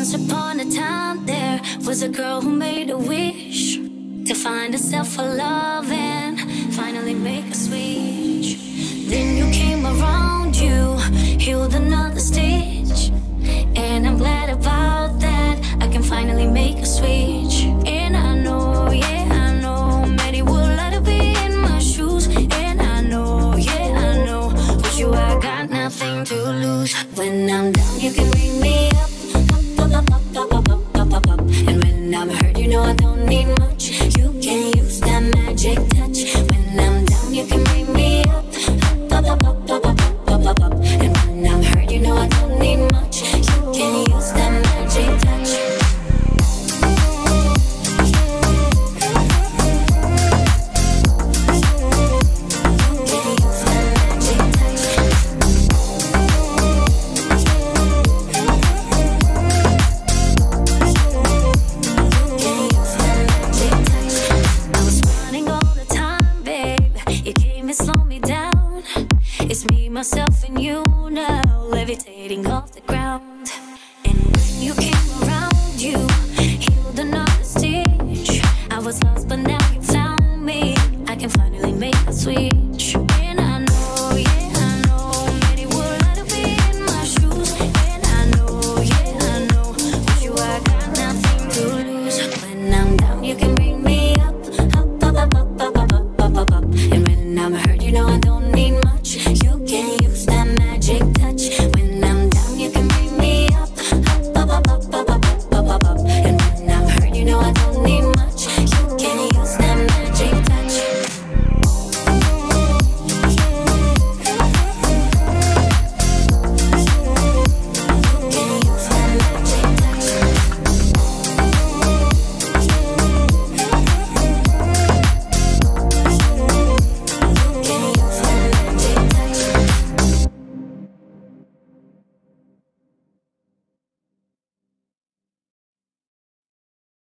Once upon a time there was a girl who made a wish to find herself a love and finally make a switch. Then you came around, you healed another stitch, and I'm glad about that. I can finally make a switch. And I know, yeah, I know, many would like to be in my shoes. And I know, yeah, I know, with you I got nothing to lose. When I'm down, you can bring me up, up, up, up, up, up, up, up, up, up. And when I'm hurt, you know I don't need much. You can use that magic touch. When I'm down, you can bring me up, up, up, up, up, up, up, up, up, up. And when I'm hurt, you know I don't need much. You can use that magic touch. Myself and you now, levitating off the ground. And when you came around, you healed another stitch. I was lost, but now you found me. I can finally make a switch.